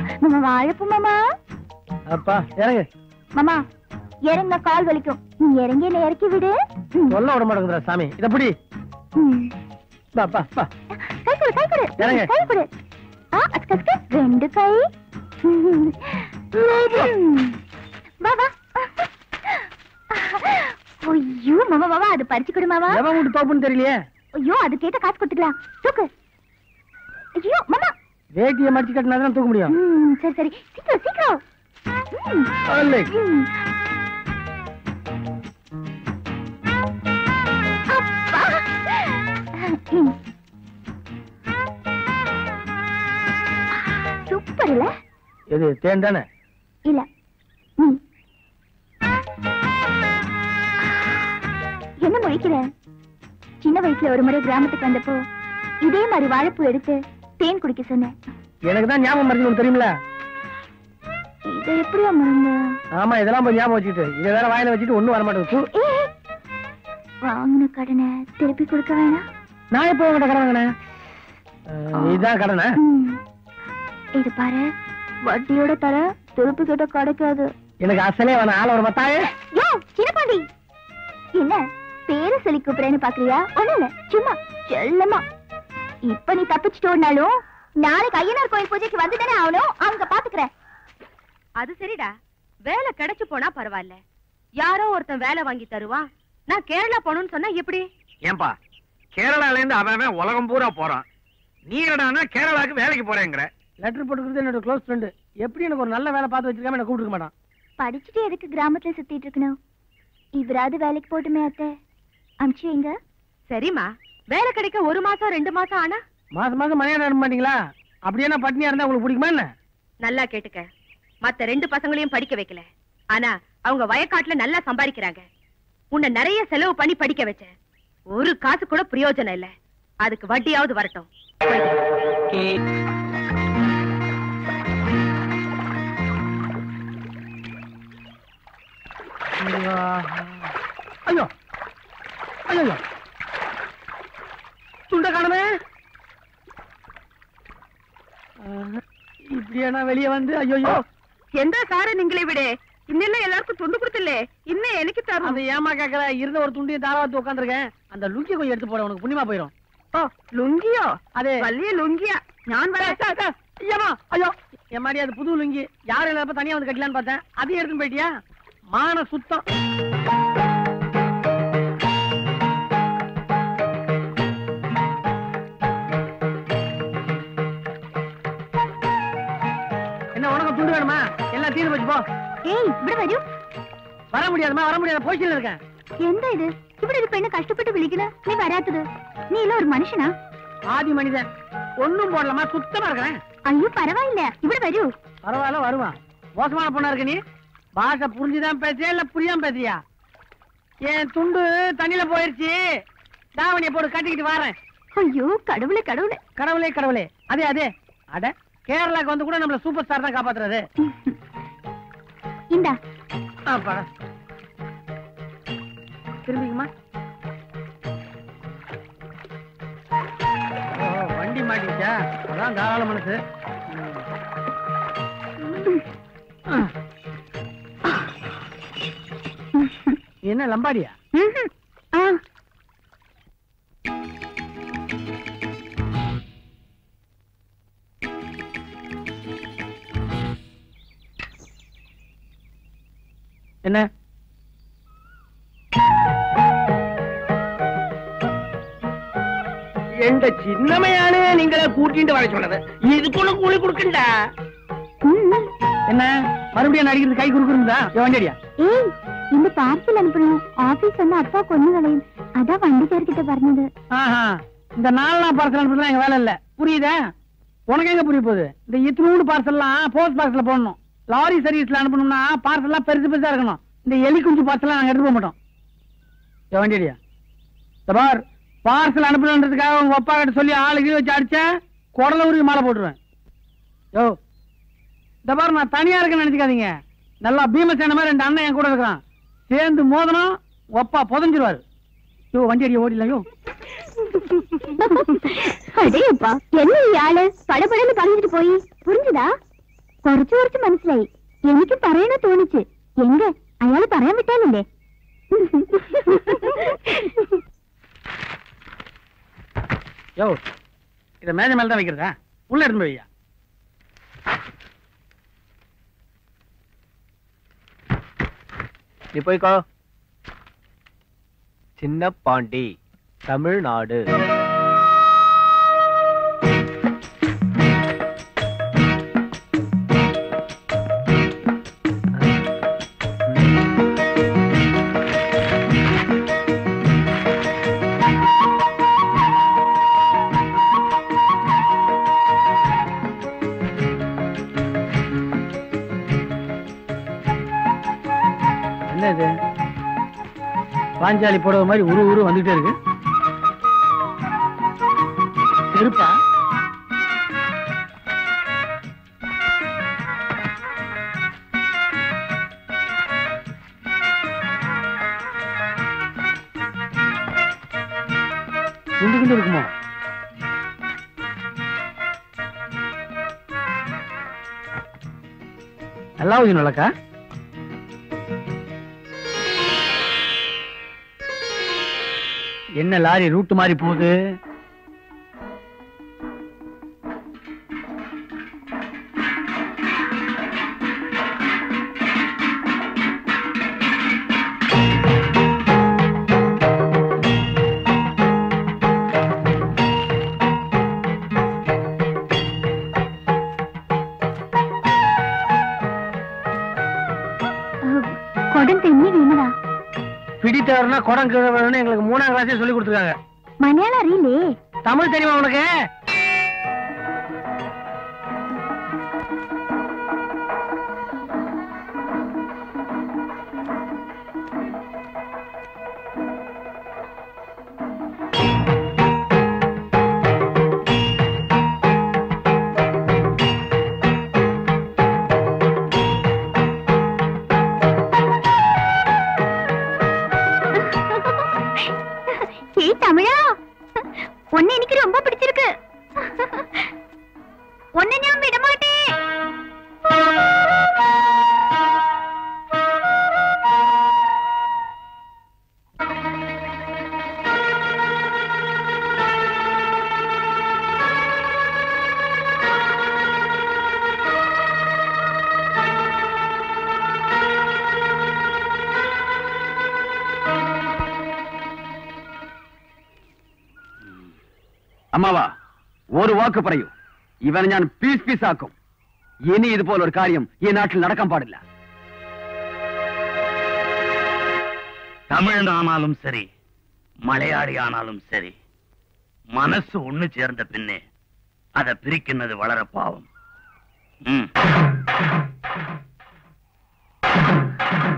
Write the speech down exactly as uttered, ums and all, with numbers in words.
மாமா வாழைப்பூ மாமா. அப்பா இறங்கு மாமா. இறங்க கால் வலிக்கும். நீ இறங்கி என்ன இறக்கி விடு. சொல்ல விட மாட்டேங்குதுடா சாமி. இத புடி. பா பா பா. கை கொடு கை கொடு. இறங்கு. கை கொடு. ஆ அஸ்க அஸ்க ரெண்டு கை. வா வா. ஐயோ மாமா மாமா அது பறிச்சு கொடு மாமா. எவன் வீட்டு தோப்புன்னு தெரியலையே. ஐயோ அது கேட்ட காசு கொடுத்துக்கலாம். தூக்கு. ஐயோ மாமா. வேட்டியை மடிச்சு கட்டினா தான் தூக்க முடியும். சரி சரி சீக்கிரம் சீக்கிரம். அல்லே. சூப்பர் இல்ல? இது தேன் தானே? இல்ல. என்ன முழிக்கிற? சின்ன வயசுல ஒரு முறை கிராமத்துக்கு வந்தப்போ இதே மாதிரி வாழைப்பூ எடுத்து தேன் குடிக்க சொன்னேன். எனக்கு தான் ஞாபகம் மறந்து தெரியுமில. இதை எப்படியா மறந்த? ஆமா இதெல்லாம் போய் ஞாபகம் வச்சுட்டு இதை வேற வாயில வச்சுட்டு ஒண்ணும் வர மாட்டேங்குது. வாங்கின கடனை திருப்பி கொடுக்க வேணாம். நான் எப்போ உங்ககிட்ட கடன் வாங்கினேன்? இதான் கடனா? இது பாரு வட்டியோட தர திருப்பி கிட்ட கிடைக்காது. எனக்கு அசலே வேணாம். ஆள ஒரு மத்தாயே. யோ சின்னபாண்டி என்ன பேரு சொல்லி கூப்பிடுறேன்னு பாக்குறியா? ஒண்ணும் இல்ல சும்மா செல்லமா. இப்ப நீ தப்பிச்சுட்டு ஓடினாலும் நாளைக்கு ஐயனார் கோயில் பூஜைக்கு வந்துதானே ஆகணும். அவங்க பாத்துக்கிறேன். அது சரிடா. வேலை கிடைச்சு போனா பரவாயில்ல. யாரோ ஒருத்தன் வேலை வாங்கி தருவான். நான் கேரளா போகணும்னு சொன்னா எப்படி? ஏன்பா கேரளால இருந்து அவன் உலகம் பூரா போறான். நீ என்னடானா கேரளாக்கு வேலைக்கு போறேங்கிற? லெட்டர் போட்டுக்கிறது என்னோட க்ளோஸ் ஃப்ரெண்டு. எப்படி எனக்கு ஒரு நல்ல வேலை பார்த்து வச்சிருக்காம என்ன கூப்பிட்டுக்க மாட்டான். படிச்சுட்டு எதுக்கு கிராமத்துல சுத்திட்டு இருக்கணும்? இவராது வேலைக்கு போட்டுமே அத்தை. அமிச்சு எங்க? சரிம்மா வேலை கிடைக்க ஒரு மாசம் ரெண்டு மாசம் ஆனா மாசம் மாசம் மணியா நட மாட்டீங்களா? அப்படியே நான் பட்னியா இருந்தா உங்களுக்கு பிடிக்குமா என்ன? நல்லா கேட்டுக்க. மத்த ரெண்டு பசங்களையும் படிக்க வைக்கல. ஆனா அவங்க வயக்காட்டுல நல்லா சம்பாதிக்கிறாங்க. உன்னை நிறைய செலவு பண்ணி படிக்க வச்சேன். ஒரு காசு கூட பிரயோஜனம் இல்ல. அதுக்கு வட்டியாவது வரட்டும். ஐயோ ஐயோ துண்ட காணமே. இப்படியா வெளியே வந்து ஐயோ எந்த சார நீங்களே விட இன்னும் எல்லாருக்கும் துண்டு கொடுத்தில்லே. இன்னும் எனக்கு தரும். அந்த ஏமா கேக்குற இருந்த ஒரு துண்டியை தாராவத்து உட்காந்துருக்கேன். அந்த லுங்கி கொஞ்சம் எடுத்து போட உனக்கு புண்ணியமா போயிடும். ஓ லுங்கியோ? அதே வள்ளிய லுங்கியா? நான் ஐயமா ஐயோ என் மாதிரி அது புது லுங்கி. யாரும் இல்லாத தனியா வந்து கட்டலான்னு பார்த்தேன். அதையும் எடுத்துன்னு போயிட்டியா? மான சுத்தம். என்ன உனக்கு துண்டு வேணுமா? எல்லாம் தீர்ந்து போச்சு போ. ஏய் இப்படி வரும். வர முடியாதுமா வர முடியாத போய்ச்சில இருக்கேன். எந்த இது இப்படி ஒரு பெண்ணை கஷ்டப்பட்டு விழிக்கணும். நீ வராதது. நீ இல்ல ஒரு மனுஷனா? ஆதி மனிதன். ஒண்ணும் போடலாமா சுத்தமா இருக்கிறேன். ஐயோ பரவாயில்ல இப்படி வரும். பரவாயில்ல வருவான். மோசமான பொண்ணா இருக்க நீ. பாஷை புரிஞ்சுதான் பேசுறியா இல்ல புரியாம பேசுறியா? என் துண்டு தண்ணியில போயிருச்சு. தாவணியை போட்டு கட்டிக்கிட்டு வரேன். ஐயோ கடவுளே கடவுளே கடவுளே கடவுளே. அதே அதே அட கேரளாக்கு வந்து கூட நம்மள சூப்பர் ஸ்டார் தான் காப்பாத்துறாரு. இந்தா திரும்பிக்குமா? வண்டி மாட்டிச்சா? அதான் தாராள மனசு. என்ன லம்பாடியா? என்ன எந்த சின்னமையானே நீங்கள கூட்டிட்டு வர சொன்னது. இதுக்குள்ள கூலி கொடுக்கண்டா. என்ன மறுபடியும் நடிக்கிறது கை குறுக்குறா? வண்டியா? ஏய் இந்த பார்சல் அனுப்பணும். ஆபீஸ் வந்து அப்பா கொண்டு வளையும். அதான் வண்டிக்காரர்கிட்ட പറഞ്ഞது. ஆஹா இந்த நாலு நாள் பார்சல் அனுப்புறதுலாம் எங்க வேலை இல்ல. புரியுதா? உனக்கு எங்க புரிய போகுது? இந்த இத்தனூடு பார்சல்லாம் போஸ்ட் பாக்ஸ்ல போடணும். லாரி சர்வீஸ்ல அனுப்பணும்னா பார்சல்லாம் பெருசு பெருசா இருக்கணும். இந்த எலி குஞ்சு பார்சல்லாம் நாங்க எடுத்து போக மாட்டோம். வண்டியா? பார் பார்சல் அனுப்பணுன்றதுக்காக உங்க அப்பா கிட்ட சொல்லி ஆளுக்கு வச்சு அடிச்சா குடல உருவி மாலை போட்டுருவேன். யோ இந்த பாரு நான் தனியா இருக்கேன்னு நினைச்சுக்காதீங்க. நல்லா பீமசேன மாதிரி ரெண்டு அண்ணன் என் கூட இருக்கிறான். சேர்ந்து மோதனம் ஒப்பா புதஞ்சிருவாரு. யோ வண்டி அடிய ஓடிலையோ. அடேப்பா என்ன ஆளு படபடன்னு பறந்துட்டு போய் புரிஞ்சுதா? കുറച്ചു കുറച്ച് മനസ്സിലായി. എനിക്ക് പറയണ തോന്നിച്ച്. എങ്ക അയാള് പറയാൻ വിട്ടാലല്ലേ? யோ, இத மேஜை மேல தான் வைக்கிறதா? உள்ள எடுத்து வையா. நீ போய்க்கோ. சின்ன பாண்டி, தமிழ்நாடு. என்னது பாஞ்சாலி புடவை மாதிரி உரு உரு வந்துட்டே இருக்கு. செருப்பா? குண்டு குண்டு இருக்குமோ? நல்லா ஊதினக்கா. என்ன லாரி ரூட் மாதிரி போகுது? கொடம் தென்னி வேணுடா. பிடித்தவர்னா குடம் கீழே வேணும்னு எங்களுக்கு மூணாம் கிளாஸே சொல்லி கொடுத்துருக்காங்க. மலையாளம் அறியிலே? தமிழ் தெரியுமா உனக்கு? தமிழா, உன்னை எனக்கு ரொம்ப பிடிச்சிருக்கு. உன்னை நான் விட மாட்டேன். അമ്മാവാ, ഒരു വാക്ക് പറയൂ. ഇവനെ ഞാൻ പീസ് പീസ് ആക്കും. ഇനി ഇതുപോലൊരു കാര്യം ഈ നാട്ടിൽ നടക്കാൻ പാടില്ല. தமிழனானாலும் சரி, மலையாளி ஆனாலும் சரி, மனசு ஒண்ணு சேர்ந்த பின்னே அதை பிரிக்கிறது வளர பாவம். ம்